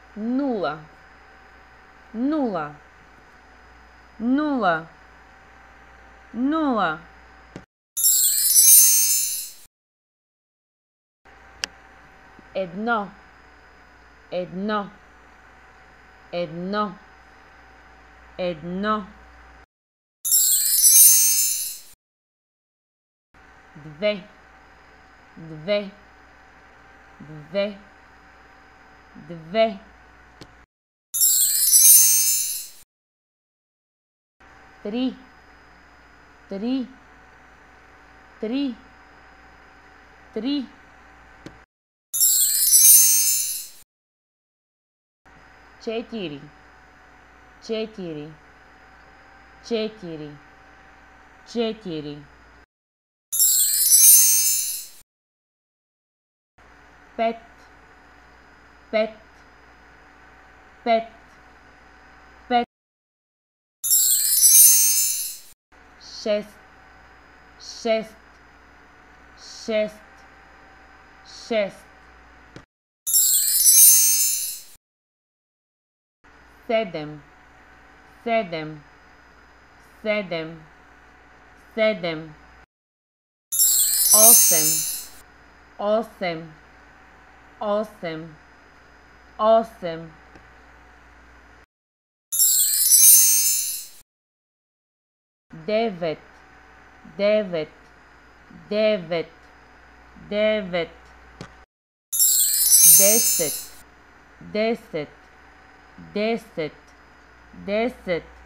нула, нула, нула, нула. Едно, едно, едно, едно. Две, две, две, две. Три, три, три, три. Четыре, четыре, четыре, четыре. Пет, пет, пет, пет. Шест, шест, шест, шест. Седем, седем, седем, седем. Осем, осем, осем, осем. Девет, девет, девет, девет. Десет, десет, десет, десет.